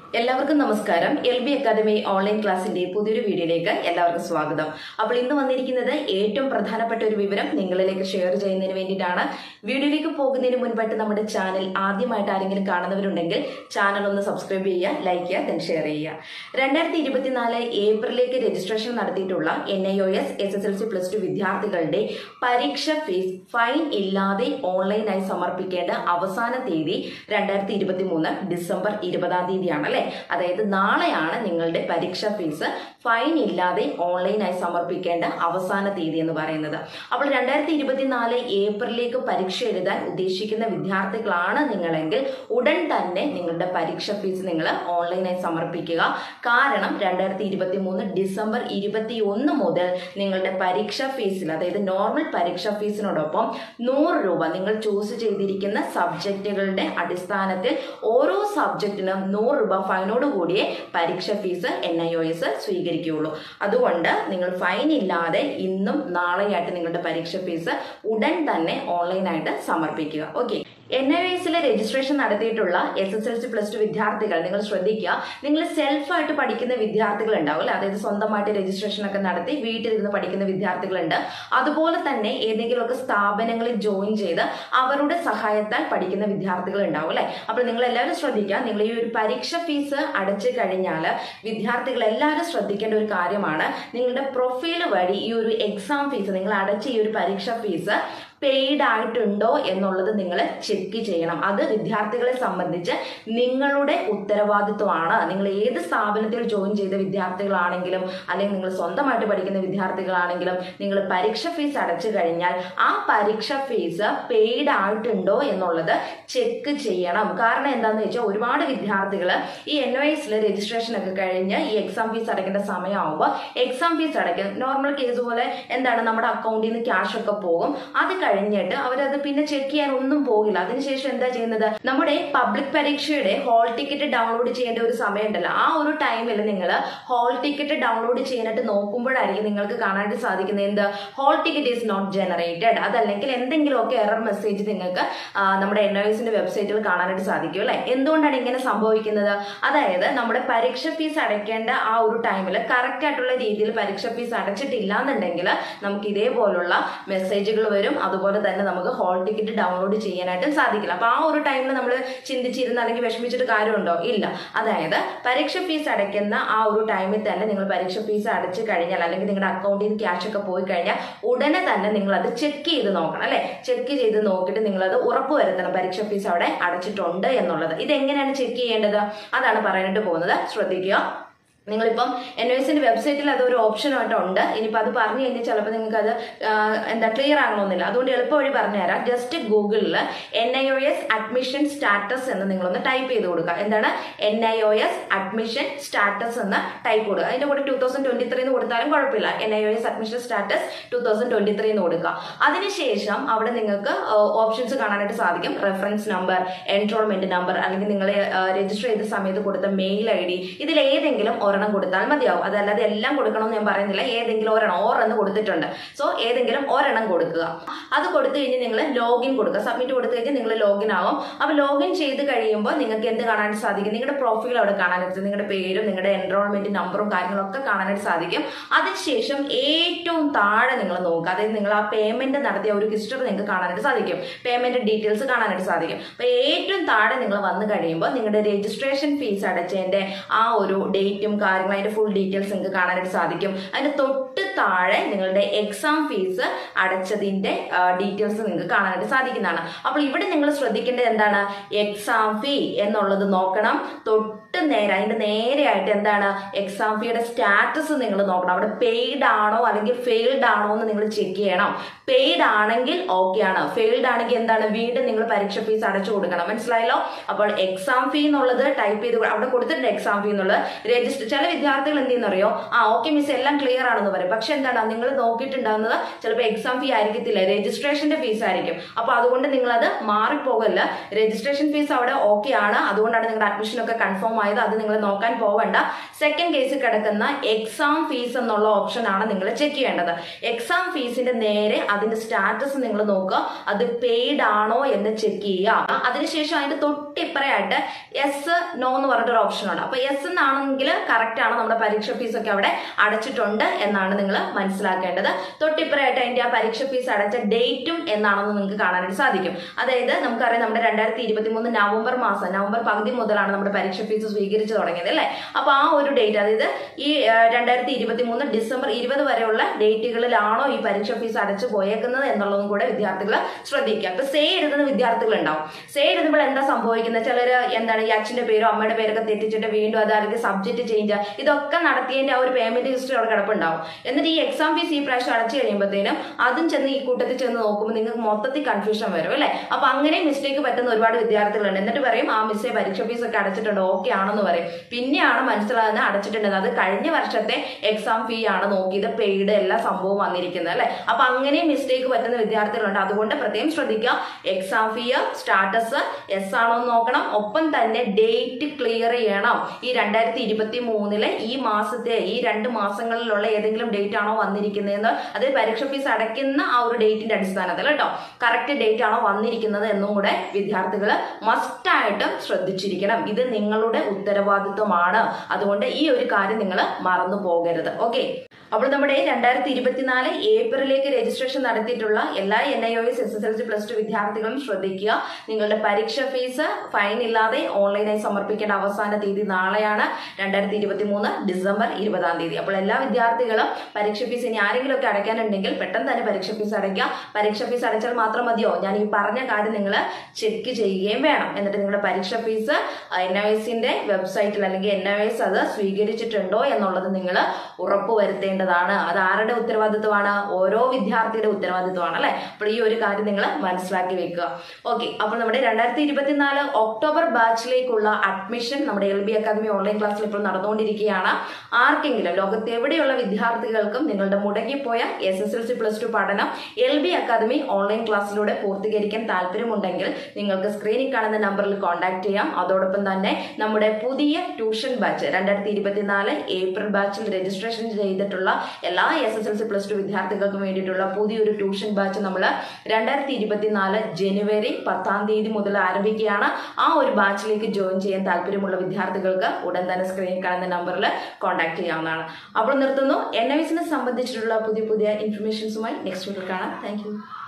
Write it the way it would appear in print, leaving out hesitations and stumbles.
എല്ലാവർക്കും നമസ്കാരം. LB academy online ക്ലാസിന്റെ പുതിയൊരു വീഡിയോയിലേക്ക് എല്ലാവർക്കും സ്വാഗതം. അപ്പോൾ ഇന്ന് വന്നിരിക്കുന്നത് ഏറ്റവും പ്രധാനപ്പെട്ട ഒരു വിവരം നിങ്ങളിലേക്ക് ഷെയർ ചെയ്യുന്നതിന് വേണ്ടിയിട്ടാണ്. വീഡിയോയിലേക്ക് പോകുന്നതിന് മുൻപായിട്ട് നമ്മുടെ ചാനൽ ആദ്യമായിട്ട് ആരെങ്കിലും കാണുന്നവരുണ്ടെങ്കിൽ ചാനൽ ഒന്ന് സബ്സ്ക്രൈബ് ചെയ്യുക, ലൈക്ക് ചെയ്യുക, then ഷെയർ ചെയ്യുക. 2024 ഏപ്രിലേക്ക് രജിസ്ട്രേഷൻ നടത്തിയിട്ടുള്ള NIOS SSLC+2 വിദ്യാർത്ഥികളുടെ പരീക്ഷ ഫീസ് ഫൈൻ ഇല്ലാതെ ഓൺലൈനായി സമർപ്പിക്കേണ്ട അവസാന തീയതി 2023 ഡിസംബർ 20 അല്ലേ? അതായത് നാളെയാണ് നിങ്ങളുടെ പരീക്ഷാ ഫീസ് ഫൈൻ ഇല്ലാതെ ഓൺലൈനായി സമർപ്പിക്കേണ്ട അവസാന തീയതി എന്ന് പറയുന്നത്. അപ്പോൾ 2024 ഏപ്രിലേക്ക് പരീക്ഷ എഴുതാൻ ഉദ്ദേശിക്കുന്ന വിദ്യാർത്ഥികളാണ് നിങ്ങളെങ്കിൽ ഉടൻ തന്നെ നിങ്ങളുടെ പരീക്ഷ ഫീസ് നിങ്ങൾ ഓൺലൈനായി സമർപ്പിക്കുക. കാരണം 2023 ഡിസംബർ 21 മുതൽ നിങ്ങളുടെ പരീക്ഷാ ഫീസിൽ, അതായത് നോർമൽ പരീക്ഷാ ഫീസിനോടൊപ്പം 100 രൂപ നിങ്ങൾ ചൂസ് ചെയ്തിരിക്കുന്ന സബ്ജക്റ്റുകളുടെ അടിസ്ഥാനത്തിൽ ഓരോ സബ്ജക്റ്റിനും 100 രൂപ ഫൈനോട് കൂടിയേ പരീക്ഷ ഫീസ് NIOS സ്വീകരിക്കുകയുള്ളൂ. അതുകൊണ്ട് നിങ്ങൾ ഫൈൻ ഇല്ലാതെ ഇന്നും നാളെയായിട്ട് നിങ്ങളുടെ പരീക്ഷ ഫീസ് ഉടൻ തന്നെ ഓൺലൈനായിട്ട് സമർപ്പിക്കുക. ഓക്കെ, NIOSലെ രജിസ്ട്രേഷൻ നടത്തിയിട്ടുള്ള SSLC+2 വിദ്യാർത്ഥികൾ നിങ്ങൾ ശ്രദ്ധിക്കുക. നിങ്ങൾ സെൽഫായിട്ട് പഠിക്കുന്ന വിദ്യാർത്ഥികൾ ഉണ്ടാവും, അതായത് സ്വന്തമായിട്ട് രജിസ്ട്രേഷൻ ഒക്കെ നടത്തി വീട്ടിലിരുന്ന് പഠിക്കുന്ന വിദ്യാർത്ഥികളുണ്ട്. അതുപോലെ തന്നെ ഏതെങ്കിലുമൊക്കെ സ്ഥാപനങ്ങളിൽ ജോയിൻ ചെയ്ത് അവരുടെ സഹായത്താൽ പഠിക്കുന്ന വിദ്യാർത്ഥികൾ ഉണ്ടാവും അല്ലെ? അപ്പോൾ നിങ്ങൾ എല്ലാവരും ശ്രദ്ധിക്കുക. നിങ്ങൾ ഈ ഒരു പരീക്ഷ ഫീസ് അടച്ചു കഴിഞ്ഞാൽ വിദ്യാർത്ഥികൾ എല്ലാവരും ശ്രദ്ധിക്കേണ്ട ഒരു കാര്യമാണ്, നിങ്ങളുടെ പ്രൊഫൈൽ വഴി ഈ ഒരു എക്സാം ഫീസ്, നിങ്ങൾ അടച്ച ഈ ഒരു പരീക്ഷ ഫീസ് പെയ്ഡ് ആയിട്ടുണ്ടോ എന്നുള്ളത് നിങ്ങൾ ചെക്ക് ചെയ്യണം. അത് വിദ്യാർത്ഥികളെ സംബന്ധിച്ച് നിങ്ങളുടെ ഉത്തരവാദിത്വമാണ്. നിങ്ങൾ ഏത് സ്ഥാപനത്തിൽ ജോയിൻ ചെയ്ത വിദ്യാർത്ഥികളാണെങ്കിലും അല്ലെങ്കിൽ നിങ്ങൾ സ്വന്തമായിട്ട് പഠിക്കുന്ന വിദ്യാർത്ഥികളാണെങ്കിലും നിങ്ങൾ പരീക്ഷ ഫീസ് അടച്ചു കഴിഞ്ഞാൽ ആ പരീക്ഷ ഫീസ് പെയ്ഡ് ആയിട്ടുണ്ടോ എന്നുള്ളത് ചെക്ക് ചെയ്യണം. കാരണം എന്താണെന്ന് വെച്ചാൽ ഒരുപാട് വിദ്യാർത്ഥികൾ ഈ NIOSലെ രജിസ്ട്രേഷൻ ഒക്കെ കഴിഞ്ഞ് ഈ എക്സാം ഫീസ് അടയ്ക്കേണ്ട സമയമാകുമ്പോൾ എക്സാം ഫീസ് അടയ്ക്കും. നോർമൽ കേസ് പോലെ എന്താണ്, നമ്മുടെ അക്കൗണ്ടിൽ നിന്ന് ക്യാഷ് ഒക്കെ പോകും. അത് കഴിഞ്ഞിട്ട് അവരത് പിന്നെ ചെക്ക് ചെയ്യാൻ ഒന്നും പോകില്ല. അതിനുശേഷം എന്താ ചെയ്യുന്നത്, നമ്മുടെ പബ്ലിക് പരീക്ഷയുടെ ഹോൾ ടിക്കറ്റ് ഡൗൺലോഡ് ചെയ്യേണ്ട ഒരു സമയം ഉണ്ടല്ലോ, ആ ഒരു ടൈമിൽ നിങ്ങൾ ഹോൾ ടിക്കറ്റ് ഡൗൺലോഡ് ചെയ്യാനായിട്ട് നോക്കുമ്പോഴായിരിക്കും നിങ്ങൾക്ക് കാണാനായിട്ട് സാധിക്കുന്നത് എന്ത്, hall ticket is not generated. അതല്ലെങ്കിൽ എന്തെങ്കിലുമൊക്കെ എറർ മെസ്സേജ് നിങ്ങൾക്ക് നമ്മുടെ NIOSന്റെ വെബ്സൈറ്റിൽ കാണാനായിട്ട് സാധിക്കും അല്ലെ? എന്തുകൊണ്ടാണ് ഇങ്ങനെ സംഭവിക്കുന്നത്? അതായത് നമ്മുടെ പരീക്ഷ ഫീസ് അടയ്ക്കേണ്ട ആ ഒരു ടൈമിൽ കറക്റ്റ് ആയിട്ടുള്ള രീതിയിൽ പരീക്ഷ ഫീസ് അടച്ചിട്ടില്ല എന്നുണ്ടെങ്കിൽ നമുക്ക് ഇതേപോലുള്ള മെസ്സേജുകൾ വരും. അതുപോലെ തന്നെ നമുക്ക് ഹോൾ ടിക്കറ്റ് ഡൗൺലോഡ് ചെയ്യാനായിട്ട് സാധിക്കില്ല. അപ്പൊ ആ ഒരു ടൈമിൽ നമ്മൾ ചിന്തിച്ചിരുന്ന അല്ലെങ്കിൽ വിഷമിച്ചിട്ട് കാര്യമുണ്ടോ? ഇല്ല. അതായത് പരീക്ഷ ഫീസ് അടയ്ക്കുന്ന ആ ഒരു ടൈമിൽ തന്നെ നിങ്ങൾ പരീക്ഷ ഫീസ് അടച്ചു കഴിഞ്ഞാൽ അല്ലെങ്കിൽ നിങ്ങളുടെ അക്കൗണ്ടിൽ നിന്ന് ക്യാഷ് ഒക്കെ പോയി കഴിഞ്ഞാൽ ഉടനെ തന്നെ നിങ്ങൾ അത് ചെക്ക് ചെയ്ത് നോക്കണം അല്ലെ? ചെക്ക് ചെയ്ത് നോക്കിയിട്ട് നിങ്ങളത് ഉറപ്പുവരുത്തണം പരീക്ഷ ഫീസ് അവിടെ അടച്ചിട്ടുണ്ട് എന്നുള്ളത്. ഇതെങ്ങനെയാണ് ചെക്ക് ചെയ്യേണ്ടത്? അതാണ് പറയാനായിട്ട് പോകുന്നത്. ശ്രദ്ധിക്കുക. നിങ്ങളിപ്പം NIOSന്റെ വെബ്സൈറ്റിൽ അതൊരു ഓപ്ഷനായിട്ടുണ്ട്. ഇനിയിപ്പോൾ അത് പറഞ്ഞു കഴിഞ്ഞാൽ ചിലപ്പോൾ നിങ്ങൾക്ക് അത് ക്ലിയർ ആകണമെന്നില്ല. അതുകൊണ്ട് എളുപ്പം വഴി പറഞ്ഞുതരാം. ജസ്റ്റ് ഗൂഗിളിൽ NIOS അഡ്മിഷൻ സ്റ്റാറ്റസ് എന്ന് നിങ്ങളൊന്ന് ടൈപ്പ് ചെയ്ത് കൊടുക്കുക. എന്താണ് NIOS അഡ്മിഷൻ സ്റ്റാറ്റസ് എന്ന് ടൈപ്പ് കൊടുക്കുക. അതിൻ്റെ കൂടെ 2023 എന്ന് കൊടുത്താലും കുഴപ്പമില്ല. NIOS അഡ്മിഷൻ സ്റ്റാറ്റസ് 2023 എന്ന് കൊടുക്കുക. അതിനുശേഷം അവിടെ നിങ്ങൾക്ക് ഓപ്ഷൻസ് കാണാനായിട്ട് സാധിക്കും. റെഫറൻസ് നമ്പർ, എൻറോൾമെന്റ് നമ്പർ, അല്ലെങ്കിൽ നിങ്ങൾ രജിസ്റ്റർ ചെയ്ത സമയത്ത് കൊടുത്ത മെയിൽ ID, ഇതിൽ ഏതെങ്കിലും ഒരെണ്ണം കൊടുത്താൽ മതിയാവും. അതല്ലാതെ എല്ലാം കൊടുക്കണമെന്ന് ഞാൻ പറയുന്നില്ല. ഏതെങ്കിലും ഒരെണ്ണം, എന്ന് കൊടുത്തിട്ടുണ്ട്. സോ ഏതെങ്കിലും ഒരെണ്ണം കൊടുക്കുക. അത് കൊടുത്തു കഴിഞ്ഞ് നിങ്ങൾ ലോഗിൻ കൊടുക്കുക. സബ്മിറ്റ് കൊടുത്തു കഴിഞ്ഞാൽ നിങ്ങൾ ലോഗിൻ ആവും. അപ്പോൾ ലോഗിൻ ചെയ്ത് കഴിയുമ്പോൾ നിങ്ങൾക്ക് എന്ത് കാണാനായിട്ട് സാധിക്കും? നിങ്ങളുടെ പ്രൊഫൈൽ അവിടെ കാണാനായിട്ട്, നിങ്ങളുടെ പേരും നിങ്ങളുടെ എൻറോൾമെന്റ് നമ്പറും കാര്യങ്ങളൊക്കെ കാണാനായിട്ട് സാധിക്കും. അതിനുശേഷം ഏറ്റവും താഴെ നിങ്ങൾ നോക്കുക. അതായത് നിങ്ങൾ ആ പേയ്മെന്റ് നടത്തിയ ഒരു ഹിസ്റ്ററി നിങ്ങൾക്ക് കാണാനായിട്ട് സാധിക്കും. പേയ്മെന്റ് ഡീറ്റെയിൽസ് കാണാനായിട്ട് സാധിക്കും. അപ്പോൾ ഏറ്റവും താഴെ നിങ്ങൾ വന്നു കഴിയുമ്പോൾ നിങ്ങളുടെ രജിസ്ട്രേഷൻ ഫീസ് അടച്ചതിന്റെ ആ ഒരു ഡേറ്റും കാര്യങ്ങൾ, അതിന്റെ ഫുൾ ഡീറ്റെയിൽസ് നിങ്ങൾക്ക് കാണാനായിട്ട് സാധിക്കും. അതിന്റെ തൊട്ട് താഴെ നിങ്ങളുടെ എക്സാം ഫീസ് അടച്ചതിന്റെ ഡീറ്റെയിൽസ് നിങ്ങൾക്ക് കാണാനായിട്ട് സാധിക്കുന്നതാണ്. അപ്പോൾ ഇവിടെ നിങ്ങൾ ശ്രദ്ധിക്കേണ്ടത് എന്താണ്, എക്സാം ഫീ എന്നുള്ളത് നോക്കണം. അതിന്റെ നേരെയായിട്ട് എന്താണ്, എക്സാം ഫീയുടെ സ്റ്റാറ്റസ് നിങ്ങൾ നോക്കണം. അവിടെ പെയ്ഡ് ആണോ അല്ലെങ്കിൽ ഫെയിൽഡ് ആണോ എന്ന് നിങ്ങൾ ചെക്ക് ചെയ്യണം. പെയ്ഡ് ആണെങ്കിൽ ഓക്കെ ആണ്, ഫെയിൽഡ് ആണെങ്കിൽ എന്താണ്, വീണ്ടും നിങ്ങൾ പരീക്ഷ ഫീസ് അടച്ചു കൊടുക്കണം. മനസ്സിലായല്ലോ? അപ്പോൾ എക്സാം ഫീ എന്നുള്ളത് ടൈപ്പ് ചെയ്ത് അവിടെ കൊടുത്തിട്ടുണ്ട്. എക്സാം ഫീ എന്നുള്ളത് രജിസ്റ്റർ, ചില വിദ്യാർത്ഥികൾ എന്ത് ചെയ്യുന്നറിയോ, ഓക്കെ മിസ് എല്ലാം ക്ലിയർ ആണെന്ന് പറയും. പക്ഷെ എന്താണ്, നിങ്ങൾ നോക്കിയിട്ടുണ്ടാകുന്നത് ചിലപ്പോൾ എക്സാം ഫീ ആയിരിക്കത്തില്ല, രജിസ്ട്രേഷന്റെ ഫീസ് ആയിരിക്കും. അപ്പൊ അതുകൊണ്ട് നിങ്ങൾ അത് മാറിപ്പോകല്ല. രജിസ്ട്രേഷൻ ഫീസ് അവിടെ ഓക്കെ ആണ്, അതുകൊണ്ടാണ് നിങ്ങളുടെ അഡ്മിഷൻ ഒക്കെ കൺഫേം ആയത്. അത് നിങ്ങൾ നോക്കാൻ പോവണ്ട. സെക്കൻഡ് കേസിൽ കിടക്കുന്ന എക്സാം ഫീസ് എന്നുള്ള ഓപ്ഷൻ ആണ് നിങ്ങൾ ചെക്ക് ചെയ്യേണ്ടത്. എക്സാം ഫീസിന്റെ നേരെ അതിന്റെ സ്റ്റാറ്റസ് നിങ്ങൾ നോക്കുക, അത് പെയ്ഡ് ആണോ എന്ന് ചെക്ക് ചെയ്യുക. അതിനുശേഷം അതിന്റെ തൊട്ടിപ്പറയായിട്ട് യെസ് നോ എന്ന് പറഞ്ഞിട്ടൊരു ഓപ്ഷൻ ഉണ്ട്. അപ്പൊ യെസ് എന്നാണെങ്കിൽ കറക്റ്റ് ആണ്, നമ്മുടെ പരീക്ഷ ഫീസ് ഒക്കെ അവിടെ അടച്ചിട്ടുണ്ട് എന്നാണ് നിങ്ങൾ മനസ്സിലാക്കേണ്ടത്. തൊട്ടിപ്പറയായിട്ട് അതിന്റെ ആ പരീക്ഷ ഫീസ് അടച്ച ഡേറ്റും എന്നാണെന്ന് നിങ്ങൾക്ക് കാണാനായിട്ട് സാധിക്കും. അതായത് നമുക്കറിയാം നമ്മുടെ 2023 നവംബർ പകുതി മുതലാണ് നമ്മുടെ പരീക്ഷ ഫീസ് സ്വീകരിച്ചു തുടങ്ങിയത് അല്ലേ. അപ്പൊ ആ ഒരു ഡേറ്റ്, അതായത് ഈ 2023 ഡിസംബർ 20 വരെയുള്ള ഡേറ്റുകളിലാണോ ഈ പരീക്ഷ ഫീസ് അടച്ചു പോയേക്കുന്നത് എന്നുള്ളതും കൂടെ വിദ്യാർത്ഥികൾ ശ്രദ്ധിക്കുക. അപ്പൊ സേ എഴുതുന്ന വിദ്യാർത്ഥികൾ ഉണ്ടാവും. സേ എഴുതുമ്പോൾ എന്താ സംഭവിക്കുന്നത്, ചിലർ എന്താണ് ഈ അച്ഛന്റെ പേരോ അമ്മയുടെ പേരൊക്കെ തെറ്റിച്ചിട്ട് വീണ്ടും അത് അല്ലെങ്കിൽ സബ്ജക്ട് ചേഞ്ച് ഇതൊക്കെ നടത്തിയതിന്റെ ആ ഒരു പേയ്മെന്റ് ഹിസ്റ്ററി അവിടെ കിടപ്പുണ്ടാവും. എന്നിട്ട് ഈ എക്സാം ഫീസ് ഈ പ്രാവശ്യം അടച്ചു കഴിയുമ്പോഴത്തേനും അതും ചെന്ന് ഈ കൂട്ടത്തിൽ ചെന്ന് നോക്കുമ്പോൾ നിങ്ങൾക്ക് മൊത്തത്തിൽ കൺഫ്യൂഷൻ വരും അല്ലെ. അപ്പൊ അങ്ങനെ മിസ്റ്റേക്ക് പറ്റുന്ന ഒരുപാട് വിദ്യാർത്ഥികളുണ്ട്. എന്നിട്ട് പറയും ആ മിസ്സേ പരീക്ഷ ഫീസ് ഒക്കെ അടച്ചിട്ടുണ്ട്, ഓക്കെ ആണെന്ന് പറയും. പിന്നെയാണ് മനസ്സിലാകുന്നത് അടച്ചിട്ടുണ്ടെന്ന്. അത് കഴിഞ്ഞ വർഷത്തെ എക്സാം ഫീ ആണ് നോക്കിയത്, പെയ്ഡ് എല്ലാ സംഭവം വന്നിരിക്കുന്നത് അല്ലെ. അപ്പൊ അങ്ങനെ മിസ്റ്റേക്ക് പറ്റുന്ന വിദ്യാർത്ഥികളുണ്ട്. അതുകൊണ്ട് പ്രത്യേകം ശ്രദ്ധിക്കുക, എക്സാം ഫീ സ്റ്റാറ്റസ് എസ് ആണോ എന്ന് നോക്കണം. ഒപ്പം തന്നെ ഡേറ്റ് ക്ലിയർ ചെയ്യണം. ഈ 2023 ഈ മാസത്തെ ഈ 2 മാസങ്ങളിലുള്ള ഏതെങ്കിലും ഡേറ്റ് ആണോ വന്നിരിക്കുന്നതെന്ന്, അത് പരീക്ഷ ഫീസ് അടയ്ക്കുന്ന ആ ഒരു ഡേറ്റിന്റെ അടിസ്ഥാനത്തിൽ കേട്ടോ, കറക്റ്റ് ഡേറ്റ് ആണോ വന്നിരിക്കുന്നത് എന്നും കൂടെ വിദ്യാർത്ഥികൾ മസ്റ്റായിട്ടും ശ്രദ്ധിച്ചിരിക്കണം. ഇത് നിങ്ങളുടെ ഉത്തരവാദിത്വമാണ്. അതുകൊണ്ട് ഈ ഒരു കാര്യം നിങ്ങൾ മറന്നു പോകരുത്. ഓക്കെ, അപ്പോൾ നമ്മുടെ 2024 ഏപ്രിലേക്ക് രജിസ്ട്രേഷൻ നടത്തിയിട്ടുള്ള എല്ലാ NIOS SSLC +2 വിദ്യാർത്ഥികളും ശ്രദ്ധിക്കുക. നിങ്ങളുടെ പരീക്ഷ ഫീസ് ഫൈൻ ഇല്ലാതെ ഓൺലൈനായി സമർപ്പിക്കേണ്ട അവസാന തീയതി നാളെയാണ്, 2023 ഡിസംബർ 20 അപ്പോൾ എല്ലാ വിദ്യാർത്ഥികളും പരീക്ഷ ഫീസ് ഇനി ആരെങ്കിലും ഒക്കെ അടയ്ക്കാനുണ്ടെങ്കിൽ പെട്ടെന്ന് തന്നെ പരീക്ഷ ഫീസ് അടയ്ക്കുക. പരീക്ഷ ഫീസ് അടച്ചാൽ മാത്രം മതിയോ, ഞാൻ ഈ പറഞ്ഞ കാര്യം നിങ്ങൾ ചെക്ക് ചെയ്യുകയും വേണം. എന്നിട്ട് നിങ്ങളുടെ പരീക്ഷ ഫീസ് NIOSന്റെ വെബ്സൈറ്റിൽ അല്ലെങ്കിൽ NIOS അത് സ്വീകരിച്ചിട്ടുണ്ടോ എന്നുള്ളത് നിങ്ങൾ ഉറപ്പുവരുത്തേണ്ടതാണ്. അത് ആരുടെ ഉത്തരവാദിത്വമാണ്, ഓരോ വിദ്യാർത്ഥിയുടെ ഉത്തരവാദിത്വമാണ് അല്ലെ. അപ്പോൾ ഈ ഒരു കാര്യം നിങ്ങൾ മനസ്സിലാക്കി വെക്കുക. ഓക്കെ, അപ്പോൾ നമ്മുടെ 2024 ഒക്ടോബർ ബാച്ചിലേക്കുള്ള അഡ്മിഷൻ നമ്മുടെ LB അക്കാദമി ഓൺലൈൻ ക്ലാസ്സിൽ ഇപ്പോൾ നടന്നുകൊണ്ടിരിക്കുകയാണ്. ആർക്കെങ്കിലും ലോകത്ത് എവിടെയുള്ള വിദ്യാർത്ഥികൾക്കും നിങ്ങളുടെ മുടങ്ങിപ്പോയ SSLC +2 പഠനം LB അക്കാദമി ഓൺലൈൻ ക്ലാസ്സിലൂടെ പൂർത്തീകരിക്കാൻ താല്പര്യമുണ്ടെങ്കിൽ നിങ്ങൾക്ക് സ്ക്രീനിൽ കാണുന്ന നമ്പറിൽ കോൺടാക്ട് ചെയ്യാം. അതോടൊപ്പം തന്നെ നമ്മുടെ പുതിയ ട്യൂഷൻ ബാച്ച് 2024 ഏപ്രിൽ ബാച്ചിൽ രജിസ്ട്രേഷൻ ചെയ്തിട്ടുള്ള എല്ലാ SSLC +2 വിദ്യാർത്ഥികൾക്കും വേണ്ടിയിട്ടുള്ള പുതിയൊരു ട്യൂഷൻ ബാച്ച് നമ്മൾ 2024 ജനുവരി 10 മുതൽ ആരംഭിക്കുകയാണ്. ആ ഒരു ബാച്ചിലേക്ക് ജോയിൻ ചെയ്യാൻ താല്പര്യമുള്ള വിദ്യാർത്ഥികൾക്ക് ഉടൻ തന്നെ സ്ക്രീനിൽ കാണുന്ന നമ്പറിൽ കോൺടാക്ട് ചെയ്യാവുന്നതാണ്. അപ്പോൾ നിർത്തുന്നു. NIOSനെ സംബന്ധിച്ചിട്ടുള്ള പുതിയ ഇൻഫർമേഷൻസുമായി നെക്സ്റ്റ് വീഡിയോയിൽ കാണാം. Thank U.